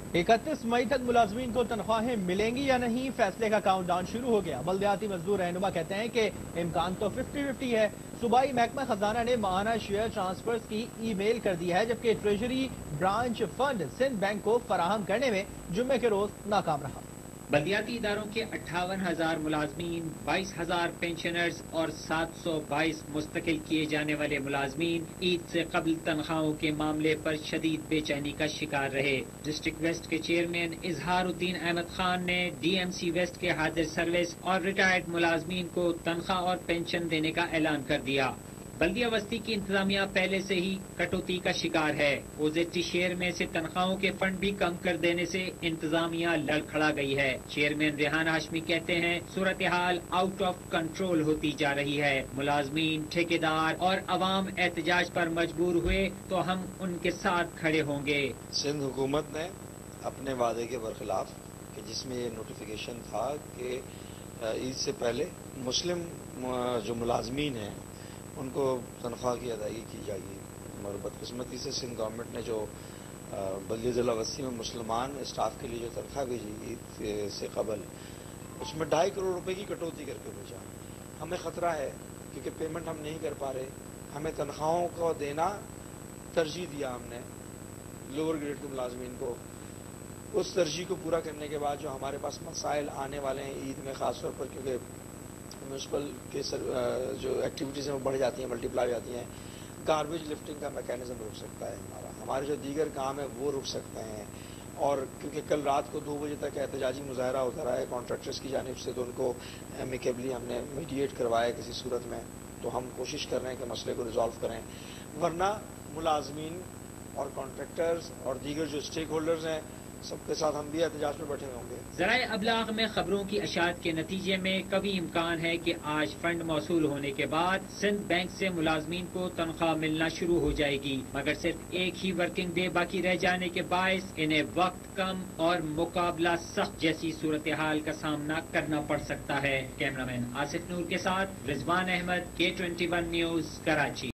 31 मई तक मुलाजमीन को तनख्वाहें मिलेंगी या नहीं, फैसले का काउंटडाउन शुरू हो गया। बल्दियाती मजदूर रहनुमा कहते हैं कि इम्कान तो 50-50 है। सूबाई महकमा खजाना ने माहाना शेयर ट्रांसफर्स की ईमेल कर दी है, जबकि treasury branch fund Sindh bank को फराहम करने में जुम्मे के रोज नाकाम रहा। बल्दियाती इदारों के 58,000 मुलाजमीन, 22,000 पेंशनर्स और 722 मुस्तकिल किए जाने वाले मुलाजमीन ईद से कबल तनख्वाहों के मामले पर शदीद बेचैनी का शिकार रहे। डिस्ट्रिक्ट वेस्ट के चेयरमैन इजहारुद्दीन अहमद खान ने DMC वेस्ट के हाजिर सर्विस और रिटायर्ड मुलाजमीन को तनख्वाह और पेंशन देने का ऐलान कर दिया। बल्दिया बस्ती की इंतजामिया पहले से ही कटौती का शिकार है। OZT शेयर में से तनख्वाहों के फंड भी कम कर देने से इंतजामिया लड़खड़ा गई है। चेयरमैन रेहान हाशमी कहते हैं सूरत हाल आउट ऑफ कंट्रोल होती जा रही है। मुलाजमीन, ठेकेदार और अवाम एहतजाज पर मजबूर हुए तो हम उनके साथ खड़े होंगे। सिंध हुकूमत ने अपने वादे के बरखिलाफ कि जिसमें ये नोटिफिकेशन था कि ईद से पहले मुस्लिम जो मुलाजमीन हैं उनको तनख्वाह की अदायगी की जाएगी, और बदकिस्मती से सिंध गवर्नमेंट ने जो बल्दिया जिला बस्ती में मुसलमान स्टाफ के लिए जो तनख्वाह भेजी ईद से कबल, उसमें 2.5 करोड़ रुपए की कटौती करके भेजा। हमें खतरा है क्योंकि पेमेंट हम नहीं कर पा रहे। हमें तनख्वाहों को देना तरजीह दिया हमने लोअर ग्रेड के मुलाजमीन को। उस तरजीह को पूरा करने के बाद जो हमारे पास मसाइल आने वाले हैं ईद में, खासतौर पर क्योंकि म्यूनसिपल के जो एक्टिविटीज़ हैं वो बढ़ जाती हैं, मल्टीप्लाई हो जाती हैं, गार्बेज लिफ्टिंग का मैकेनिज्म रुक सकता है। हमारे जो दीगर काम है वो रुक सकते हैं। और क्योंकि कल रात को 2 बजे तक एहतजाजी मुजाहरा होता रहा है कॉन्ट्रैक्टर्स की जानिब से, तो उनको एमिकेबली हमने मीडिएट करवाया किसी सूरत में। तो हम कोशिश कर रहे हैं कि मसले को रिजॉल्व करें, वरना मुलाजमीन और कॉन्ट्रैक्टर्स और दीगर जो स्टेक होल्डर्स हैं सबके साथ हम भी एहतजाज में बैठे होंगे। ज़राए अबलाग में खबरों की अशात के नतीजे में कभी इम्कान है कि आज फंड मौसूल होने के बाद सिंध बैंक से मुलाजमीन को तनख्वाह मिलना शुरू हो जाएगी, मगर सिर्फ एक ही वर्किंग डे बाकी रह जाने के बायस इन्हें वक्त कम और मुकाबला सख्त जैसी सूरत हाल का सामना करना पड़ सकता है। कैमरामैन आसिफ नूर के साथ रिजवान अहमद, K21 न्यूज, कराची।